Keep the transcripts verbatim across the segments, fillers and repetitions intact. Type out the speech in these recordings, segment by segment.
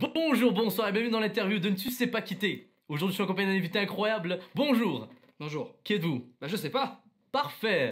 Bonjour, bonsoir et bienvenue dans l'interview de Ne Tu sais pas quitter. Aujourd'hui je suis en compagnie d'un invité incroyable. Bonjour. Bonjour. Qui êtes-vous? Bah je sais pas. Parfait.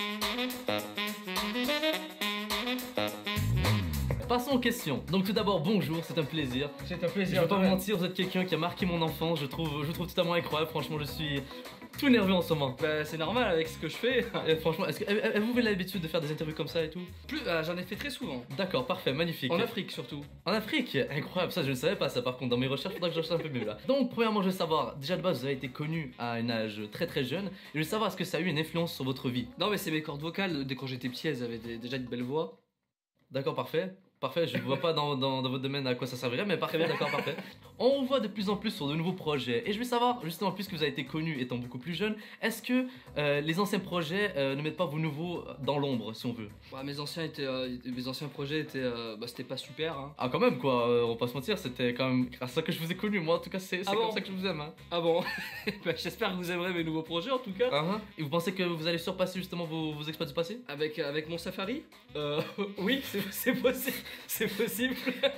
Passons aux questions. Donc tout d'abord bonjour, c'est un plaisir. C'est un plaisir. Je vais pas vous mentir, vous êtes quelqu'un qui a marqué mon enfance. Je trouve, je trouve totalement incroyable. Franchement, je suis tout nerveux en ce moment. Bah c'est normal avec ce que je fais. Et franchement, est-ce que avez-vous l'habitude de faire des interviews comme ça et tout? Plus, euh, j'en ai fait très souvent. D'accord, parfait, magnifique. En Afrique surtout. En Afrique, incroyable, ça je ne savais pas ça par contre, dans mes recherches, il faudra que je cherche un peu mieux là. Donc premièrement je veux savoir, déjà de base vous avez été connu à un âge très très jeune, et je veux savoir est-ce que ça a eu une influence sur votre vie? Non mais c'est mes cordes vocales, dès quand j'étais petit elles avaient des, déjà une belle voix. D'accord, parfait. Parfait, je ne vois pas dans, dans, dans votre domaine à quoi ça servirait, mais parfait, d'accord, parfait. On vous voit de plus en plus sur de nouveaux projets, et je veux savoir, justement, puisque vous avez été connu étant beaucoup plus jeune, est-ce que euh, les anciens projets euh, ne mettent pas vos nouveaux dans l'ombre, si on veut? Bah, mes anciens étaient, euh, mes anciens projets étaient, euh, bah c'était pas super. Hein. Ah quand même quoi, euh, on va pas se mentir, c'était quand même grâce à ça que je vous ai connu, moi en tout cas c'est Ah comme bon ça que je vous aime. Hein. Ah bon. Bah, j'espère que vous aimerez mes nouveaux projets en tout cas. Uh-huh. Et vous pensez que vous allez surpasser justement vos, vos exploits du passé? Avec, avec mon safari euh, Oui, c'est possible. C'est possible.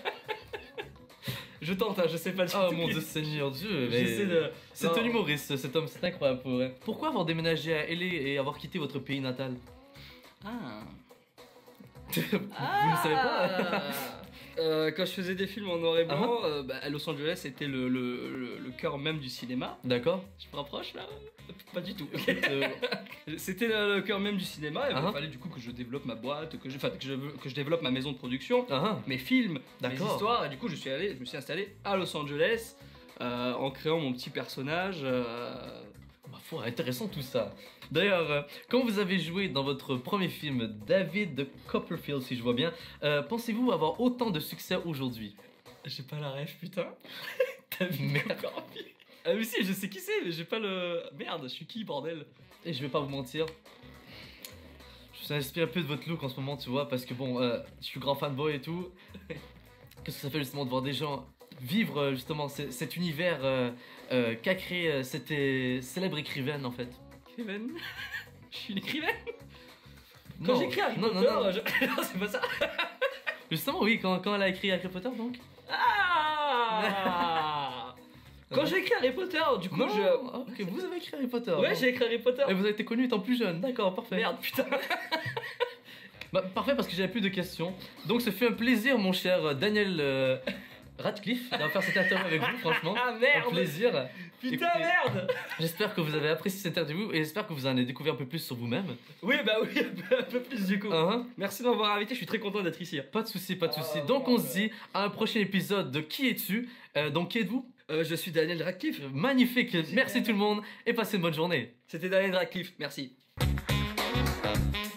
Je tente, hein, je sais pas du Oh tout mon qui- dieu Seigneur Dieu, J'essaie de... c'est Non. un humoriste cet homme, c'est incroyable pour vrai. Pourquoi avoir déménagé à L A et avoir quitté votre pays natal? Ah. Vous ne savez pas? Euh, quand je faisais des films en noir et blanc, Ah euh, bah, à Los Angeles c'était le, le, le, le cœur même du cinéma. D'accord. Je me rapproche là? Pas du tout. Euh, C'était le, le cœur même du cinéma et Ah. il fallait du coup que je développe ma boîte, que je, enfin, que je, que je développe ma maison de production, ah, mes films, mes D'accord. histoires et du coup je suis allé, je me suis installé à Los Angeles euh, en créant mon petit personnage. Euh... Ma foi, intéressant tout ça. D'ailleurs, euh, quand vous avez joué dans votre premier film, David Copperfield, si je vois bien, euh, pensez-vous avoir autant de succès aujourd'hui? J'ai pas la rêve putain. David Merde. Copperfield. Ah mais si, je sais qui c'est mais j'ai pas le... Merde, je suis qui bordel? Et je vais pas vous mentir, je suis inspiré un peu de votre look en ce moment, tu vois, parce que bon, euh, je suis grand fanboy et tout. Qu'est-ce que ça fait justement de voir des gens vivre euh, justement c- cet univers euh, euh, qu'a créé euh, cette euh, célèbre écrivaine en fait? Écrivaine. Je suis une écrivaine. Quand Non. j'écris Harry non, Potter, non, non. je- non c'est pas ça. Justement, oui, quand, quand elle a écrit Harry Potter donc? Ah. Quand j'ai écrit Harry Potter, du coup Non, je... ah, ok, vous avez écrit Harry Potter. Ouais, bon. j'ai écrit Harry Potter. Et vous avez été connu étant plus jeune, d'accord, parfait. Merde, putain. Bah, parfait parce que j'avais plus de questions. Donc ce fut un plaisir mon cher Daniel euh, Radcliffe d'avoir fait cette interview avec vous, franchement. Ah Un merde. plaisir. Putain, Écoutez, merde. j'espère que vous avez apprécié cette interview et j'espère que vous en avez découvert un peu plus sur vous-même. Oui, bah oui, un peu, un peu plus du coup. Hein? Merci de m'avoir invité, je suis très content d'être ici. Pas de soucis, pas de soucis. Ah, Donc bon, on se dit à un prochain épisode de Qui es-tu? Euh, Donc qui êtes-vous? Euh, je suis Daniel Radcliffe. Magnifique, merci tout le monde et passez une bonne journée. C'était Daniel Radcliffe, merci.